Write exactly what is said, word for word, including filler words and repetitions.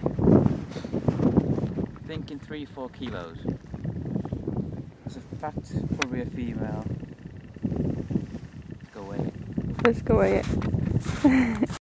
Thinking three, four kilos. It's a fact, probably a female. Let's go weigh it. Let's go weigh it.